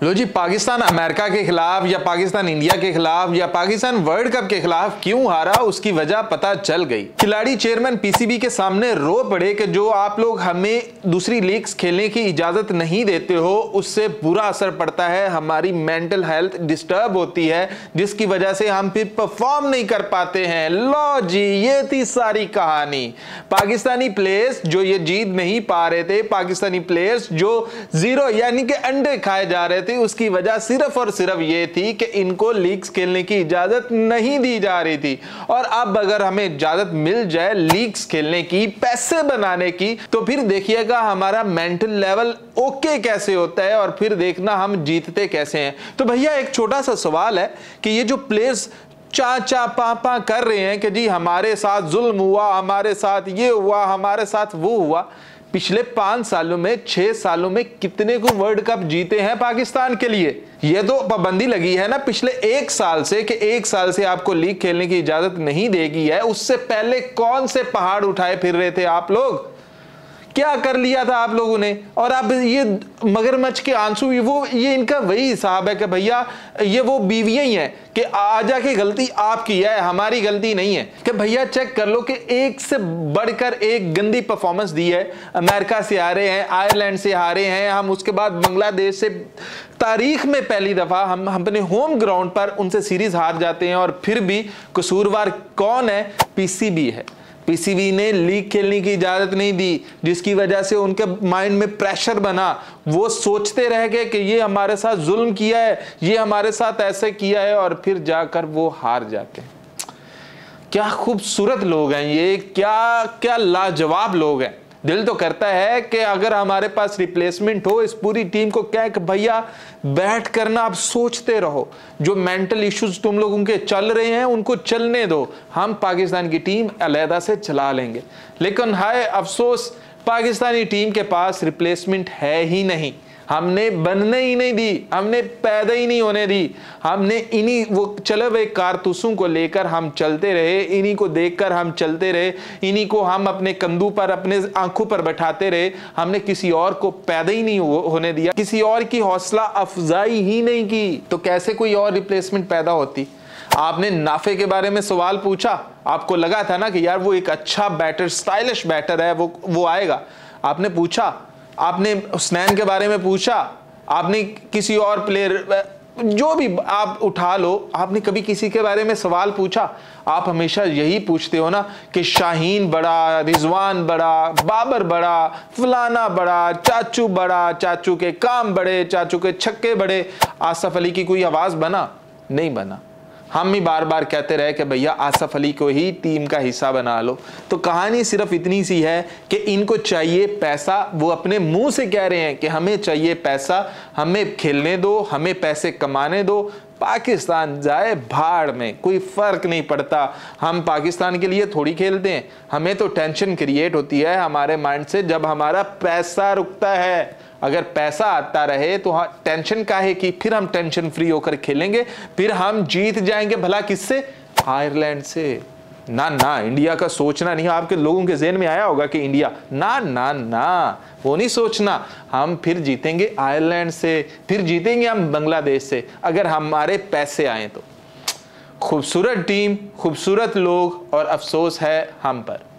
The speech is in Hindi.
लो जी, पाकिस्तान अमेरिका के खिलाफ या पाकिस्तान इंडिया के खिलाफ या पाकिस्तान वर्ल्ड कप के खिलाफ क्यों हारा, उसकी वजह पता चल गई। खिलाड़ी चेयरमैन पीसीबी के सामने रो पड़े कि जो आप लोग हमें दूसरी लीग्स खेलने की इजाजत नहीं देते हो, उससे बुरा असर पड़ता है, हमारी मेंटल हेल्थ डिस्टर्ब होती है, जिसकी वजह से हम फिर परफॉर्म नहीं कर पाते हैं। लो जी, ये थी सारी कहानी। पाकिस्तानी प्लेयर्स जो ये जीत नहीं पा रहे थे, पाकिस्तानी प्लेयर्स जो जीरो यानी कि अंडे खाए जा रहे थे, उसकी वजह सिर्फ और सिर्फ ये थी कि इनको लीग्स खेलने की इजाजत नहीं दी जा रही थी। और अब अगर हमें इजाजत मिल जाए लीग्स खेलने की, पैसे बनाने की, तो फिर देखिएगा हमारा मेंटल लेवल ओके कैसे होता है और फिर देखना हम जीतते कैसे हैं। तो भैया एक छोटा सा सवाल है कि ये जो प्लेयर्स चा पा कर रहे हैं कि जी हमारे साथ जुल्म हुआ, हमारे साथ ये हुआ, हमारे साथ वो हुआ, पिछले 5 सालों में 6 सालों में कितने को वर्ल्ड कप जीते हैं पाकिस्तान के लिए? ये तो पाबंदी लगी है ना पिछले 1 साल से कि 1 साल से आपको लीग खेलने की इजाजत नहीं देगी है। उससे पहले कौन से पहाड़ उठाए फिर रहे थे आप लोग? क्या कर लिया था आप लोगों ने? और अब ये मगरमच्छ के आंसू, ये इनका वही हिसाब है कि भैया ये वो बीवियां ही हैं कि आ जाके गलती आपकी है, हमारी गलती नहीं है। कि भैया चेक कर लो कि एक से बढ़कर एक गंदी परफॉर्मेंस दी है। अमेरिका से हारे हैं, आयरलैंड से हारे हैं हम, उसके बाद बांग्लादेश से तारीख में पहली दफा हम अपने होम ग्राउंड पर उनसे सीरीज हार जाते हैं। और फिर भी कसूरवार कौन है? पीसीबी है। पीसीबी ने लीग खेलने की इजाजत नहीं दी, जिसकी वजह से उनके माइंड में प्रेशर बना। वो सोचते रह गए कि ये हमारे साथ जुल्म किया है, ये हमारे साथ ऐसे किया है, और फिर जाकर वो हार जाते हैं। क्या खूबसूरत लोग हैं ये, क्या क्या लाजवाब लोग हैं। दिल तो करता है कि अगर हमारे पास रिप्लेसमेंट हो, इस पूरी टीम को क्या है कि भैया बैठ करना आप सोचते रहो, जो मेंटल इश्यूज तुम लोगों के चल रहे हैं उनको चलने दो, हम पाकिस्तान की टीम अलहदा से चला लेंगे। लेकिन हाय अफसोस, पाकिस्तानी टीम के पास रिप्लेसमेंट है ही नहीं। हमने बनने ही नहीं दी, हमने पैदा ही नहीं होने दी। हमने इन्हीं वो चले हुए कारतूसों को लेकर हम चलते रहे, इन्हीं को देखकर हम चलते रहे, इन्हीं को हम अपने कंधों पर, अपने आंखों पर बैठाते रहे। हमने किसी और को पैदा ही नहीं होने दिया, किसी और की हौसला अफजाई ही नहीं की। तो कैसे कोई और रिप्लेसमेंट पैदा होती? आपने नाफे के बारे में सवाल पूछा, आपको लगा था ना कि यार वो एक अच्छा बैटर, स्टाइलिश बैटर है, वो आएगा। आपने पूछा, आपने हुसनैन के बारे में पूछा, आपने किसी और प्लेयर, जो भी आप उठा लो, आपने कभी किसी के बारे में सवाल पूछा? आप हमेशा यही पूछते हो ना कि शाहीन बड़ा, रिजवान बड़ा, बाबर बड़ा, फलाना बड़ा, चाचू बड़ा, चाचू के काम बड़े, चाचू के छक्के बड़े। आसिफ अली की कोई आवाज बना? नहीं बना। हम ही बार बार कहते रहे कि भैया आसिफ अली को ही टीम का हिस्सा बना लो। तो कहानी सिर्फ इतनी सी है कि इनको चाहिए पैसा। वो अपने मुंह से कह रहे हैं कि हमें चाहिए पैसा, हमें खेलने दो, हमें पैसे कमाने दो। पाकिस्तान जाए भाड़ में, कोई फर्क नहीं पड़ता। हम पाकिस्तान के लिए थोड़ी खेलते हैं। हमें तो टेंशन क्रिएट होती है हमारे माइंड से जब हमारा पैसा रुकता है। अगर पैसा आता रहे तो हाँ, टेंशन काहे की? फिर हम टेंशन फ्री होकर खेलेंगे, फिर हम जीत जाएंगे। भला किससे? आयरलैंड से। ना ना, इंडिया का सोचना नहीं। आपके लोगों के ज़हन में आया होगा कि इंडिया, ना ना ना, वो नहीं सोचना। हम फिर जीतेंगे आयरलैंड से, फिर जीतेंगे हम बांग्लादेश से, अगर हमारे पैसे आए तो। खूबसूरत टीम, खूबसूरत लोग, और अफसोस है हम पर।